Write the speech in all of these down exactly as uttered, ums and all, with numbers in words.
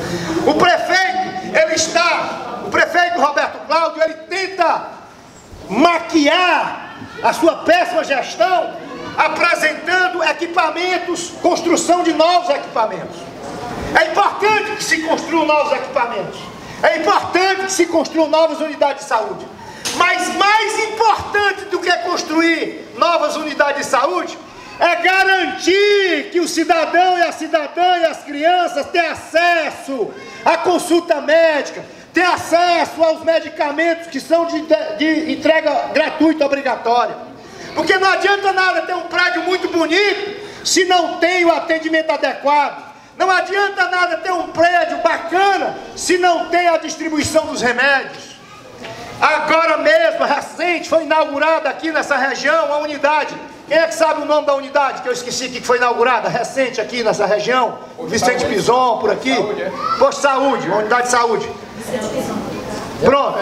O prefeito, ele está, o prefeito Roberto Cláudio, ele tenta maquiar a sua péssima gestão, apresentando equipamentos, construção de novos equipamentos. É importante que se construam novos equipamentos. É importante que se construam novas unidades de saúde. Mas mais importante do que construir novas unidades de saúde é garantir que o cidadão e a cidadã e as crianças tenham acesso à consulta médica, tenham acesso aos medicamentos que são de, de entrega gratuita obrigatória. Porque não adianta nada ter um prédio muito bonito se não tem o atendimento adequado. Não adianta nada ter um prédio bacana se não tem a distribuição dos remédios. Agora mesmo, recente, foi inaugurada aqui nessa região a unidade. Quem é que sabe o nome da unidade que eu esqueci que foi inaugurada recente aqui nessa região? Vicente Pison, por aqui. Posto de saúde, uma unidade de saúde. Pronto.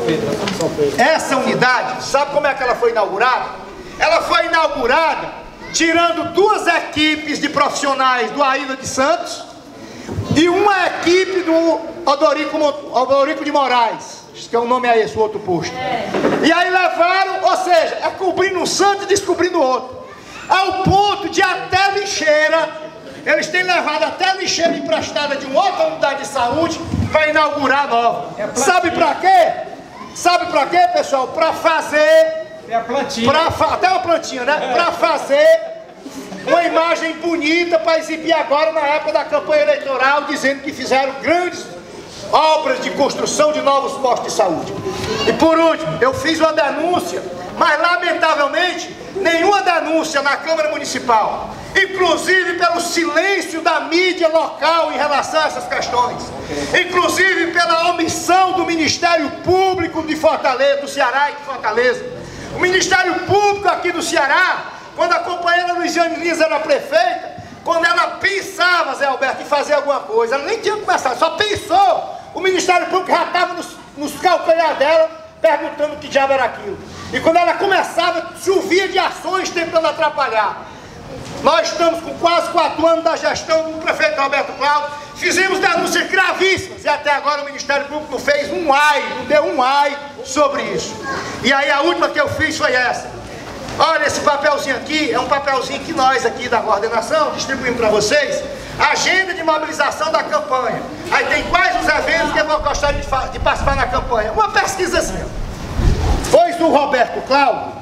Essa unidade, sabe como é que ela foi inaugurada? Ela foi inaugurada tirando duas equipes de profissionais do Aida de Santos e uma equipe do Odorico, Odorico de Moraes, que é o nome é esse, o outro posto. É. E aí levaram, ou seja, é cobrindo um santo e descobrindo o outro. Ao ponto de até lixeira, eles têm levado até lixeira emprestada de uma outra unidade de saúde para inaugurar a nova. É sabe para quê? Sabe para quê, pessoal? Para fazer... É a plantinha. Pra fa... Até uma plantinha, né? É. Para fazer uma imagem bonita para exibir agora na época da campanha eleitoral, dizendo que fizeram grandes obras de construção de novos postos de saúde. E por último, eu fiz uma denúncia, mas lamentavelmente nenhuma denúncia na Câmara Municipal, inclusive pelo silêncio da mídia local em relação a essas questões, inclusive pela omissão do Ministério Público de Fortaleza, do Ceará e de Fortaleza. O Ministério Público aqui do Ceará, quando a companheira Luiziane Lins era prefeita, quando ela pensava, Zé Alberto, em fazer alguma coisa, ela nem tinha começado, só pensou, o Ministério Público já estava nos, nos calcanhares dela, perguntando o que diabo era aquilo. E quando ela começava, chovia de ações tentando atrapalhar. Nós estamos com quase quatro anos da gestão do prefeito Roberto Cláudio, fizemos denúncias gravíssimas e até agora o Ministério Público não fez um ai, não deu um ai sobre isso. E aí a última que eu fiz foi essa. Olha, esse papelzinho aqui é um papelzinho que nós aqui da coordenação distribuímos para vocês. Agenda de mobilização da campanha. Aí tem quais os eventos que eu vou gostar de, de participar na campanha. Uma pesquisazinha. Pois o Roberto Cláudio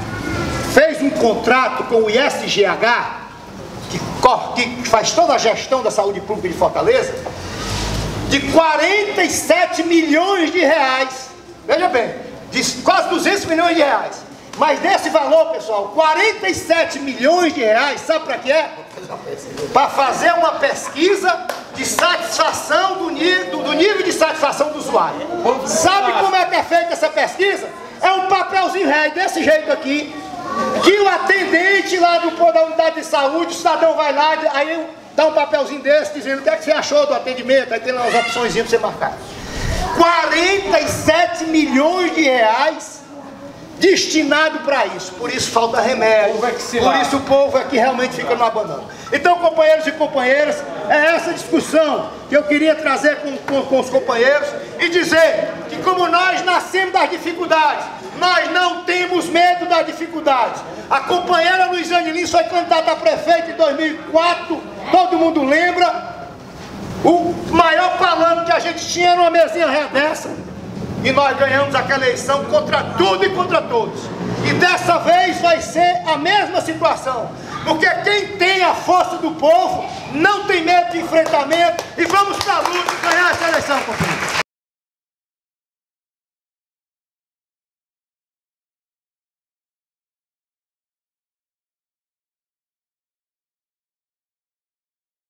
fez um contrato com o I S G H, que, que faz toda a gestão da saúde pública de Fortaleza, de quarenta e sete milhões de reais. Veja bem, de quase duzentos milhões de reais. Mas desse valor, pessoal, quarenta e sete milhões de reais, sabe para quê? Para fazer uma pesquisa de satisfação do nível, do nível de satisfação do usuário. Sabe como é que é feita essa pesquisa? É um papelzinho rei, desse jeito aqui, que o atendente lá do, da unidade de saúde, o cidadão vai lá, aí dá um papelzinho desse, dizendo o que é que você achou do atendimento, aí tem lá as opções para você marcar. quarenta e sete milhões de reais destinado para isso, por isso falta remédio, por isso o povo é que realmente fica no abandono. Então, companheiros e companheiras, é essa discussão que eu queria trazer com, com, com os companheiros e dizer que como nós nascemos das dificuldades, nós não temos medo das dificuldades. A companheira Luiziane Lins foi candidata a prefeito em dois mil e quatro, todo mundo lembra, o maior palanque que a gente tinha era uma mesinha ré dessa. E nós ganhamos aquela eleição contra tudo e contra todos. E dessa vez vai ser a mesma situação. Porque quem tem a força do povo não tem medo de enfrentamento. E vamos para a luta ganhar essa eleição, companheiro.